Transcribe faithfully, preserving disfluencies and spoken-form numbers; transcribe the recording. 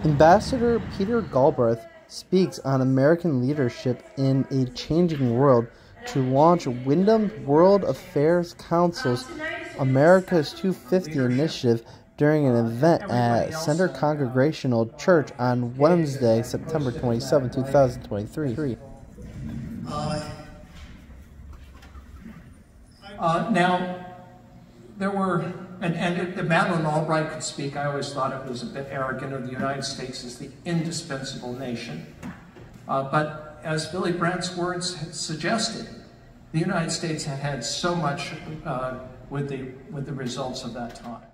Ambassador Peter Galbraith speaks on American leadership in a changing world to launch Windham World Affairs Council's America's two fifty initiative during an event at Centre Congregational Church on Wednesday, September twenty-seventh, two thousand twenty-three. Uh, uh, now, there were, and, and if Madeleine Albright could speak, I always thought it was a bit arrogant of the United States as the indispensable nation. Uh, but as Billy Brandt's words suggested, the United States had had so much uh, with the, with the results of that time.